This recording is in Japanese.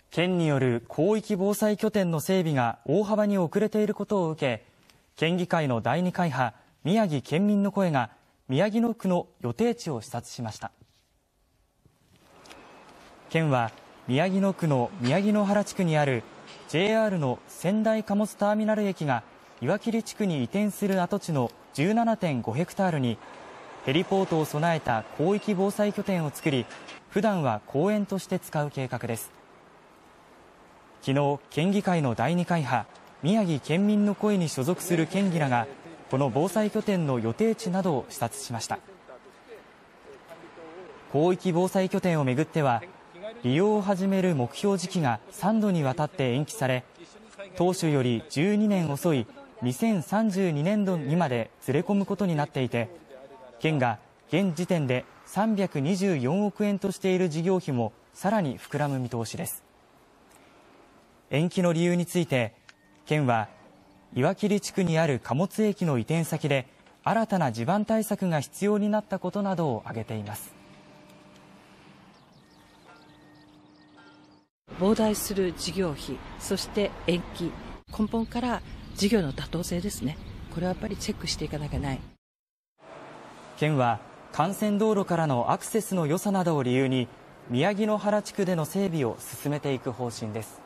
県による広域防災拠点の整備が大幅に遅れていることを受け、県議会の第2会派宮城県民の声が宮城野区の予定地を視察しました。県は宮城野区の宮城野原地区にある JR の仙台貨物ターミナル駅が岩切地区に移転する跡地の 17.5 ヘクタールにヘリポートを備えた広域防災拠点を作り、普段は公園として使う計画です。昨日、県議会の第2会派宮城県民の声に所属する県議らがこの防災拠点の予定地などを視察しました。広域防災拠点をめぐっては利用を始める目標時期が3度にわたって延期され、当初より12年遅い2032年度にまでずれ込むことになっていて、県が現時点で324億円としている事業費もさらに膨らむ見通しです。延期の理由について、県は岩切地区にある貨物駅の移転先で新たな地盤対策が必要になったことなどを挙げています。 膨大する事業費、そして延期、根本から事業の妥当性ですね。これはやっぱりチェックしていかなきゃない。 県は幹線道路からのアクセスの良さなどを理由に宮城野原地区での整備を進めていく方針です。